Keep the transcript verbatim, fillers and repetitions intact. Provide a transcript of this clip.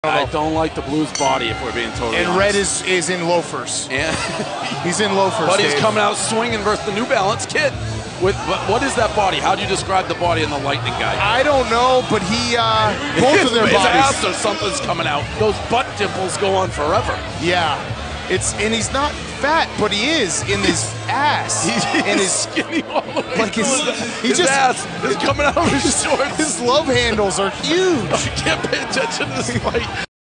I don't like the Blues body, if we're being totally and honest. Red is is in Loafers. And he's in Loafers. But he's Dave. coming out swinging versus the New Balance kid. With but what is that body? How do you describe the body in the Lightning guy? I don't know, but he uh, both of their his bodies. ass or something's coming out. Those butt dimples go on forever. Yeah, it's and he's not fat, but he is in his ass. He's and his skinny all the way. like his, he his just ass is coming out of his shorts. his love handles are huge. I can't pay attention to this fight.